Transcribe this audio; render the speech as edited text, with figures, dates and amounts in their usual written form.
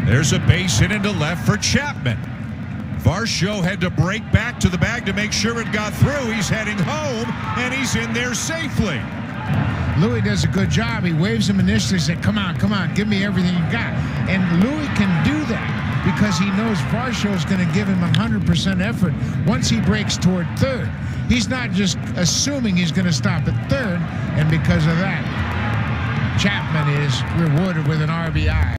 There's a base hit into left for Chapman. Varsho had to break back to the bag to make sure it got through. He's heading home, and he's in there safely. Louis does a good job. He waves him initially, said, come on, give me everything you got. And Louis can do that because he knows Varsho is going to give him 100% effort once he breaks toward third. He's not just assuming he's going to stop at third, and because of that, Chapman is rewarded with an RBI.